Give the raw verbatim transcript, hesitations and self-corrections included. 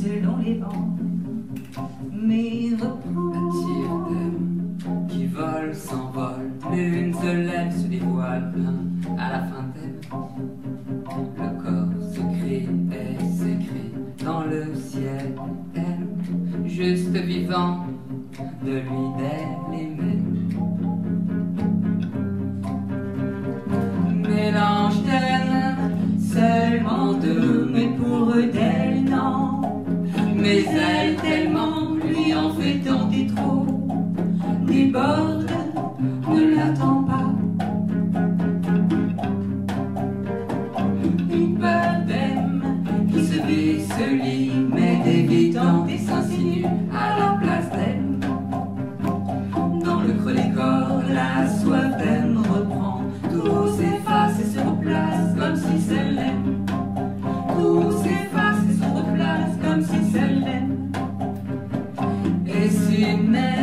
selon les vents, mais reprend. Attire d'âme qui vole, s'envole, l'une se lève, se dévoile, plein à la fin d'elle. Le corps se crée et s'écrit dans le ciel, elle, juste vivant, de lui, d'elle aimée. Mélange d'elle, seulement deux, mais pour eux d'elle, non. Mais elle, tellement, lui en fait tenter trop, déborde, ne l'attend pas. Une peur d'aime qui se vit, se lit, mais d'évident et s'insinue à la place d'elle. Dans le creux des corps, la soif d'aime reprend, tout s'efface et se replace comme si c'est l'aime. Tout s'efface et se replace comme si c'est l'aime. Et si même